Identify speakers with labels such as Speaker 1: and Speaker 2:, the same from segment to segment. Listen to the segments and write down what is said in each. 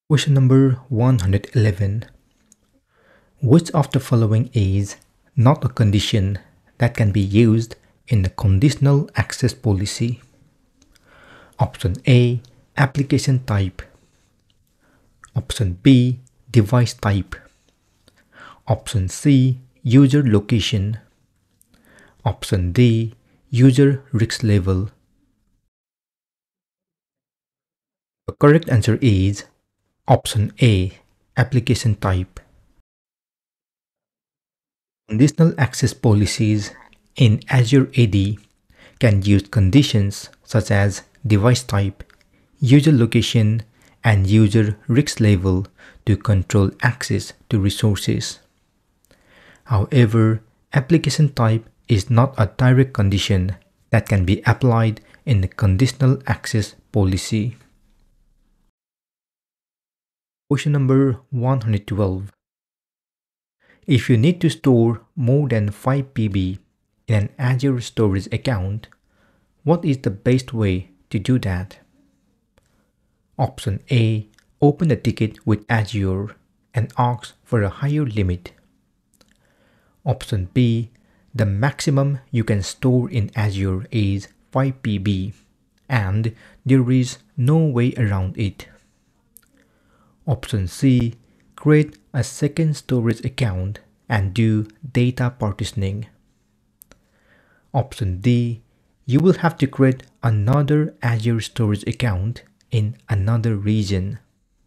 Speaker 1: Question number 111. Which of the following is not a condition that can be used in the conditional access policy? Option A, application type. Option B, device type. Option C, user location. Option D, user risk level. The correct answer is option A, application type. Conditional access policies in Azure AD can use conditions such as device type, user location, and user risk level to control access to resources. However, application type is not a direct condition that can be applied in the conditional access policy. Question number 112. If you need to store more than 5 PB in an Azure storage account, what is the best way to do that? Option A. Open a ticket with Azure and ask for a higher limit. Option B. The maximum you can store in Azure is 5 PB and there is no way around it. Option C. Create a second storage account and do data partitioning. Option D. You will have to create another Azure storage account in another region.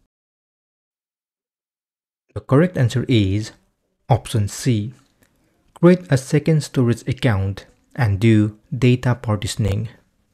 Speaker 1: The correct answer is option C. Create a second storage account and do data partitioning.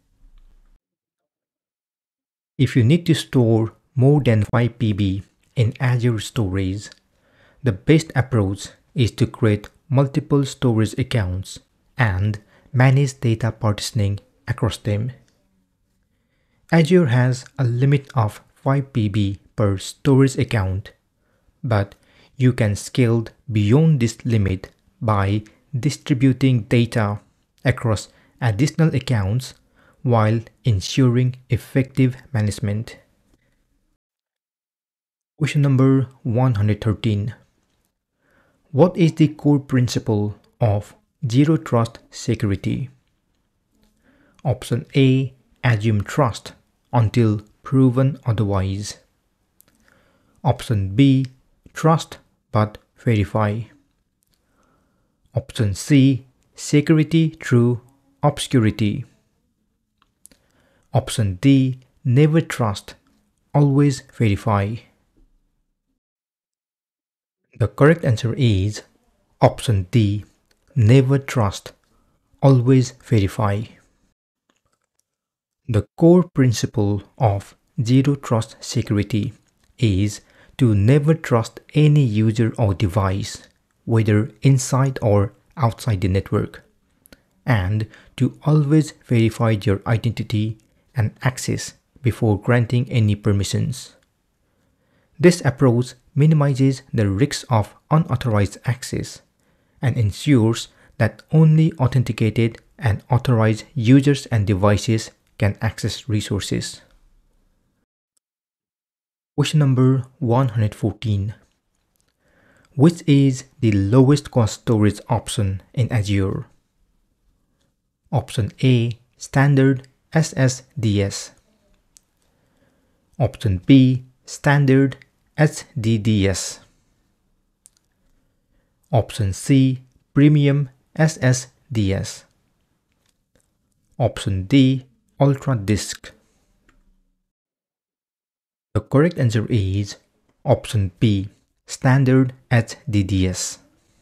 Speaker 1: If you need to store more than 5 PB in Azure storage, the best approach is to create multiple storage accounts and manage data partitioning across them. Azure has a limit of 5 PB per storage account, but you can scale beyond this limit by distributing data across additional accounts while ensuring effective management. Question number 113. What is the core principle of Zero Trust security? Option A. Assume trust until proven otherwise. Option B. Trust but verify. Option C. Security through obscurity. Option D. Never trust, always verify. The correct answer is option D. Never trust, always verify. The core principle of Zero Trust security is to never trust any user or device, whether inside or outside the network, and to always verify your identity and access before granting any permissions. This approach minimizes the risk of unauthorized access and ensures that only authenticated and authorized users and devices can access resources. Question number 114. Which is the lowest cost storage option in Azure? Option A. Standard SSDS. Option B. Standard HDDS. Option C. Premium SSDS. Option D. Ultra Disk. The correct answer is option B. Standard HDDS.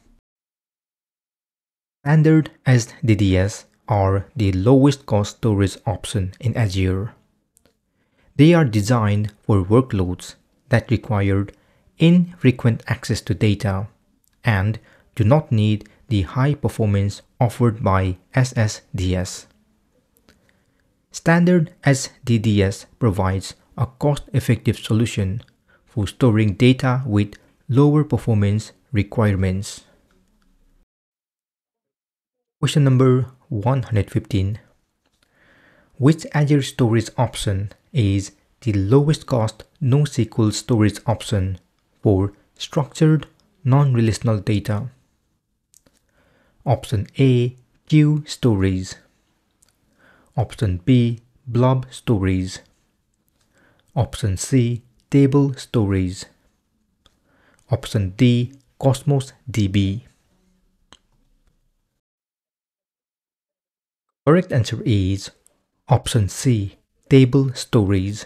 Speaker 1: Standard HDDS are the lowest cost storage option in Azure. They are designed for workloads that require infrequent access to data and do not need the high performance offered by SSDS. Standard HDDS provides a cost-effective solution for storing data with lower performance requirements. Question number 115. Which Azure storage option is the lowest cost NoSQL storage option for structured non-relational data? Option A, queue storage. Option B, blob storage. Option C, table storage. Option D, Cosmos DB. Correct answer is option C, table storage.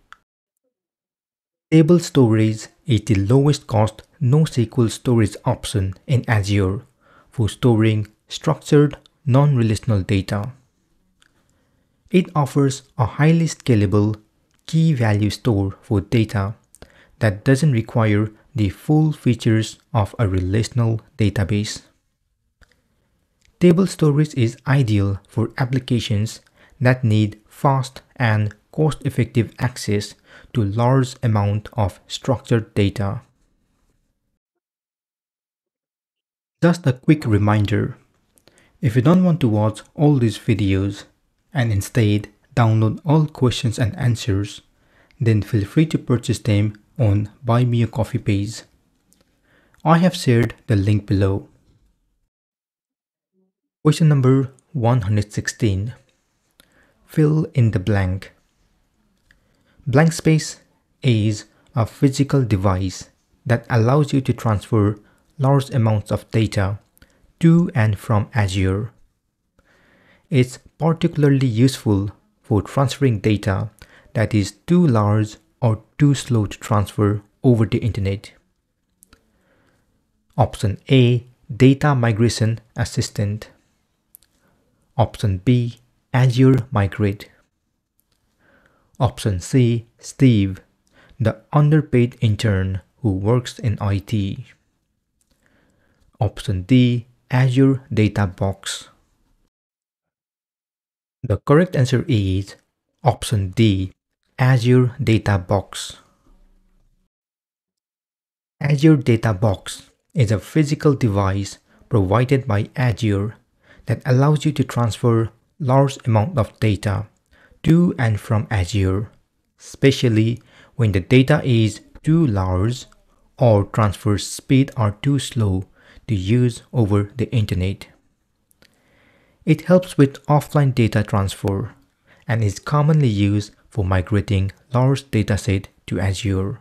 Speaker 1: Table storage is the lowest cost NoSQL storage option in Azure for storing structured non-relational data. It offers a highly scalable key value store for data that doesn't require the full features of a relational database. Table storage is ideal for applications that need fast and cost-effective access to large amounts of structured data. Just a quick reminder, if you don't want to watch all these videos and instead download all questions and answers, then feel free to purchase them on Buy Me a Coffee page. I have shared the link below. Question number 116. Fill in the blank. Blank space is a physical device that allows you to transfer large amounts of data to and from Azure. It's particularly useful for transferring data that is too large or too slow to transfer over the internet. Option A, Data Migration Assistant. Option B, Azure Migrate. Option C, Steve, the underpaid intern who works in IT. Option D, Azure Data Box. The correct answer is option D, Azure Data Box. Azure Data Box is a physical device provided by Azure that allows you to transfer large amounts of data to and from Azure, especially when the data is too large or transfer speed are too slow to use over the internet. It helps with offline data transfer and is commonly used for migrating large datasets to Azure.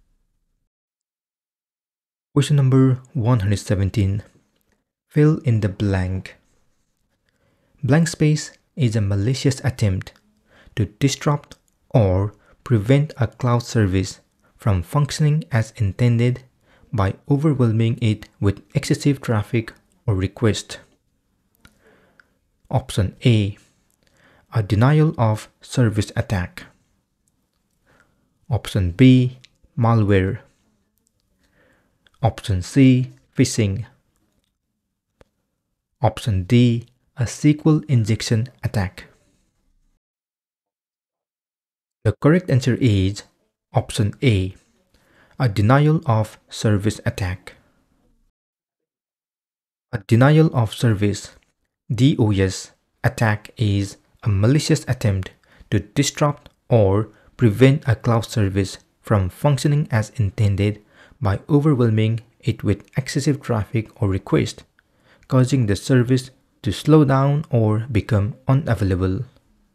Speaker 1: Question number 117. Fill in the blank. Blank space is a malicious attempt to disrupt or prevent a cloud service from functioning as intended by overwhelming it with excessive traffic or requests. Option A, a denial of service attack. Option B, malware. Option C, phishing. Option D, a SQL injection attack. The correct answer is option A, a denial of service attack. A denial of service (DOS) attack is a malicious attempt to disrupt or prevent a cloud service from functioning as intended by overwhelming it with excessive traffic or requests, causing the service to slow down or become unavailable.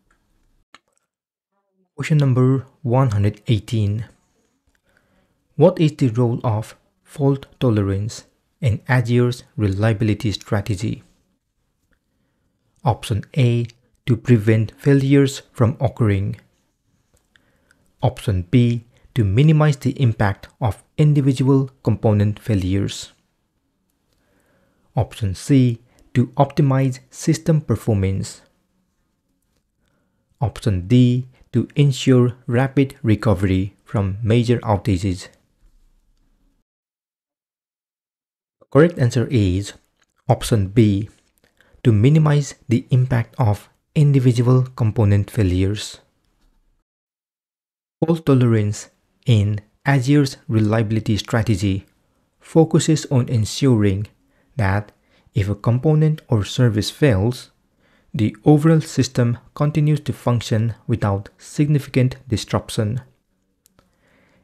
Speaker 1: Question number 118. What is the role of fault tolerance in Azure's reliability strategy? Option A, to prevent failures from occurring. Option B, to minimize the impact of individual component failures. Option C, to optimize system performance. Option D, to ensure rapid recovery from major outages. The correct answer is option B, to minimize the impact of individual component failures. Fault tolerance in Azure's reliability strategy focuses on ensuring that if a component or service fails, the overall system continues to function without significant disruption.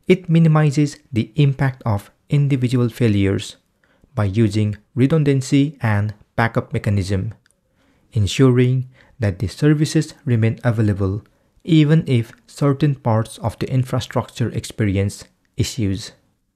Speaker 1: It minimizes the impact of individual failures by using redundancy and backup mechanism, ensuring that the services remain available even if certain parts of the infrastructure experience issues.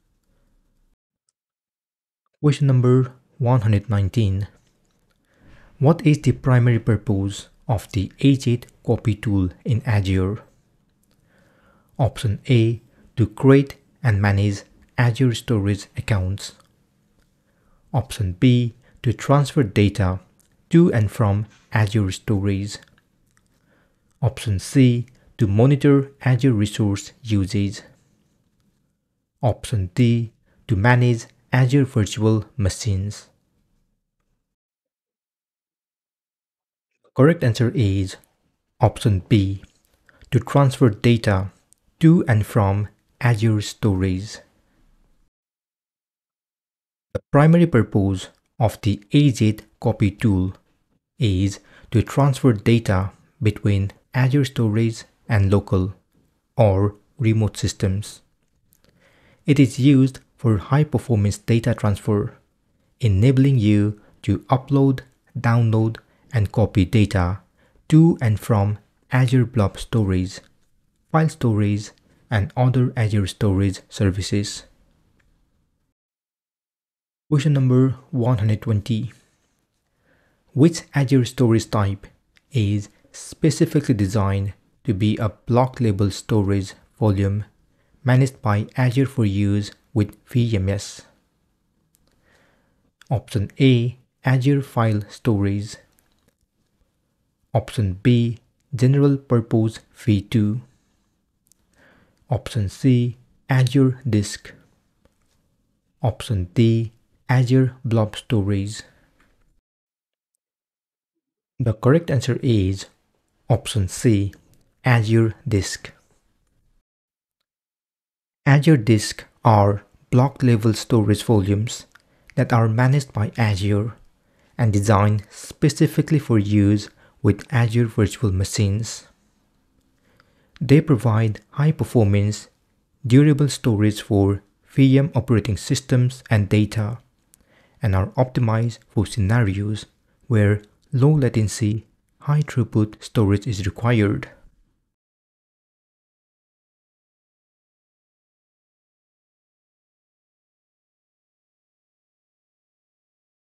Speaker 1: Question number 119. What is the primary purpose of the Agent Copy tool in Azure? Option A, to create and manage Azure storage accounts. Option B, to transfer data to and from Azure storage. Option C, to monitor Azure resource usage. Option D, to manage Azure virtual machines. Correct answer is option B, to transfer data to and from Azure storage. The primary purpose of the Agent Copy tool is to transfer data between Azure storage and local or remote systems. It is used for high-performance data transfer, enabling you to upload, download, and copy data to and from Azure Blob Storage, file storage, and other Azure storage services. Question number 120. Which Azure storage type is specifically designed to be a block-level storage volume managed by Azure for use with VMS? Option A, Azure File Storage. Option B, General Purpose V2. Option C, Azure Disk. Option D, Azure Blob Storage. The correct answer is option C, Azure Disk. Azure Disk are block-level storage volumes that are managed by Azure and designed specifically for use with Azure virtual machines. They provide high-performance, durable storage for VM operating systems and data, and are optimized for scenarios where low latency, high throughput storage is required.